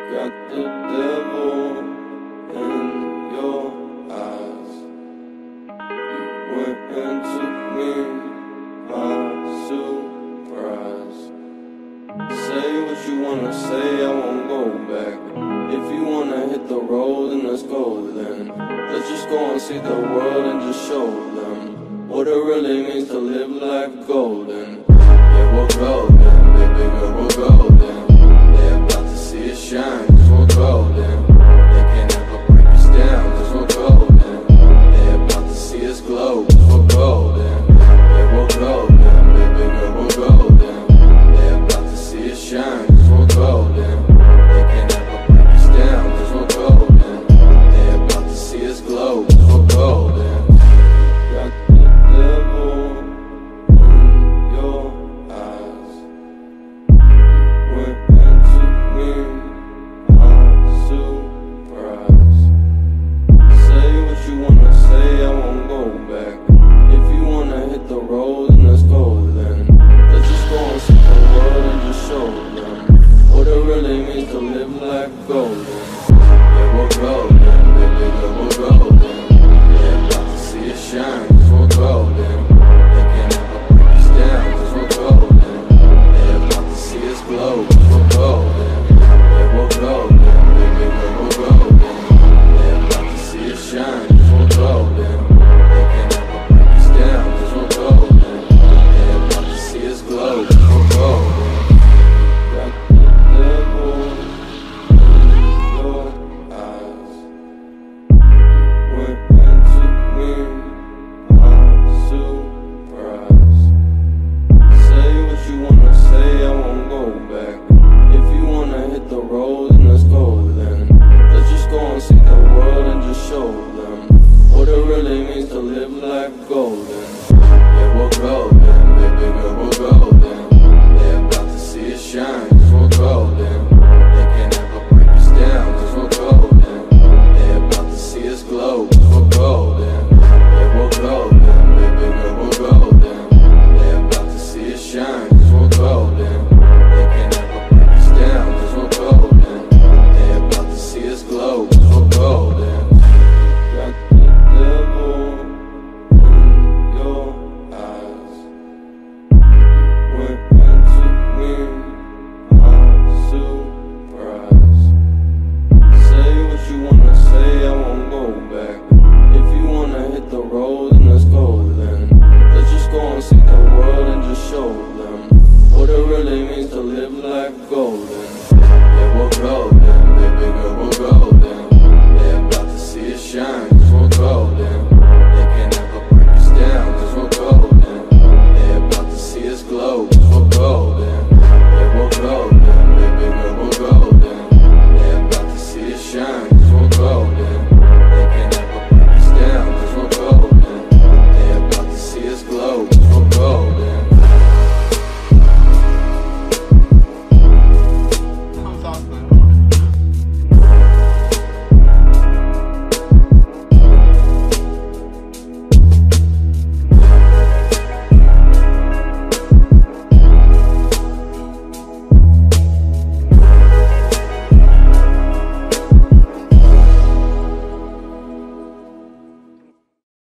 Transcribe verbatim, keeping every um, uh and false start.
Got the devil in your eyes. You went and took me by surprise. Say what you wanna say, I won't go back. If you wanna hit the road, then let's go then. Let's just go and see the world and just show them what it really means to live life golden. Yeah, we're golden, baby girl, we're golden. They're about to see us shine, cause we're golden. They can't ever break us down, cause we're golden. They're about to see us glow, cause we're golden. Yeah, we're golden, baby girl, we're golden. They're about to see us shine, cause we're golden. They can't ever break us down, cause we're golden. They're about to see us glow, cause we're golden. Got the devil in your eyes. Went and took me by surprise. Say what you wanna say, I won't go back. If you wanna hit the road, then let's go then. Let's just go and see the world and just show them what it really means to live life golden. Yeah, we're golden, baby girl, we're golden. They're about to see us shine, cause we're golden. They can't ever break us down, cause we're golden. They're about to see us glow, cause we're golden. Yeah, we're golden, baby girl, we're golden. They're about to see us shine, cause we're golden. They can't ever break us down, cause we're golden. They're about to see us glow, cause we're golden. Got the devil in your eyes. Went and took me by surprise. Say what you wanna say, I won't go back. If you wanna hit the road, then let's go then. Let's just go and see the world and just show them what it really means to live life golden. Yeah, we're golden, baby girl, we're golden. They're about to see us shine, cause we're golden. They can't ever break us down, cause we're golden. They're about to see us glow, cause we're golden. Yeah, we're golden, baby girl, we're golden. They're about to see us shine, cause we're golden. They can't ever break us down, cause we're golden. They're about to see us glow, cause we're golden. Got the devil in your eyes. Went and took me by surprise. Say what you wanna say, I won't go back. If you wanna hit the road, then let's go then. Let's just go and see the world and just show them what it really means to live life golden. Yeah, we're golden.